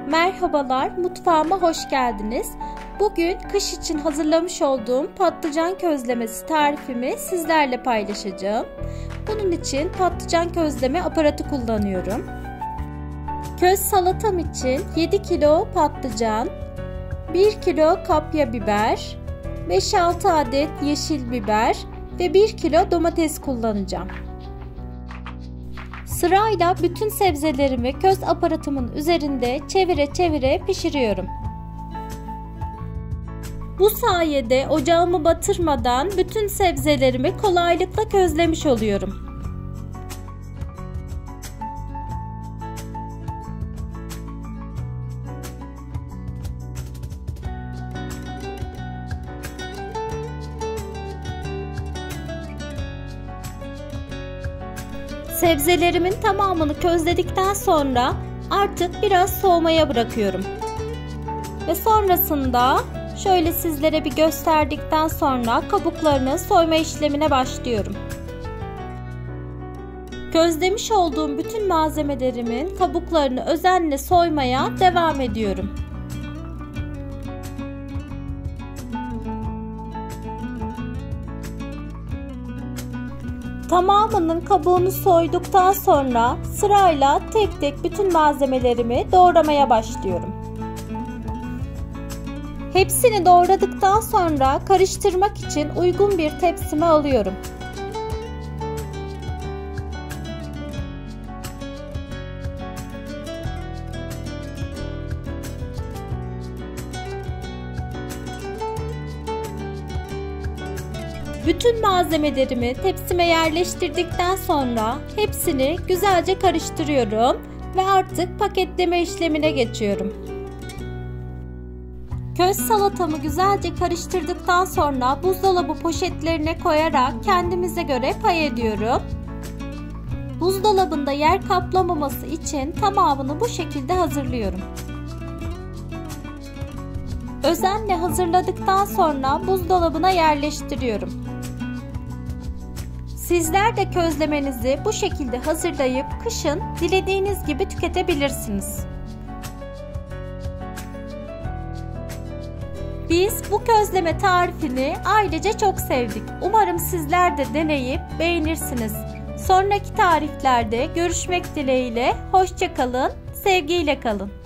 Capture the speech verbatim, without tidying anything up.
Merhabalar, mutfağıma hoş geldiniz. Bugün kış için hazırlamış olduğum patlıcan közlemesi tarifimi sizlerle paylaşacağım. Bunun için patlıcan közleme aparatı kullanıyorum. Köz salatam için yedi kilo patlıcan, bir kilo kapya biber, beş altı adet yeşil biber ve bir kilo domates kullanacağım. Sırayla bütün sebzelerimi köz aparatımın üzerinde çevire çevire pişiriyorum. Bu sayede ocağımı batırmadan bütün sebzelerimi kolaylıkla közlemiş oluyorum. Sebzelerimin tamamını közledikten sonra artık biraz soğumaya bırakıyorum. Ve sonrasında şöyle sizlere bir gösterdikten sonra kabuklarını soyma işlemine başlıyorum. Közlemiş olduğum bütün malzemelerimin kabuklarını özenle soymaya devam ediyorum. Tamamının kabuğunu soyduktan sonra sırayla tek tek bütün malzemelerimi doğramaya başlıyorum. Hepsini doğradıktan sonra karıştırmak için uygun bir tepsime alıyorum. Bütün malzemelerimi tepsime yerleştirdikten sonra hepsini güzelce karıştırıyorum ve artık paketleme işlemine geçiyorum. Köz salatamı güzelce karıştırdıktan sonra buzdolabı poşetlerine koyarak kendimize göre pay ediyorum. Buzdolabında yer kaplamaması için tamamını bu şekilde hazırlıyorum. Özenle hazırladıktan sonra buzdolabına yerleştiriyorum. Sizler de közlemenizi bu şekilde hazırlayıp kışın dilediğiniz gibi tüketebilirsiniz. Biz bu közleme tarifini ailece çok sevdik. Umarım sizler de deneyip beğenirsiniz. Sonraki tariflerde görüşmek dileğiyle. Hoşça kalın, sevgiyle kalın.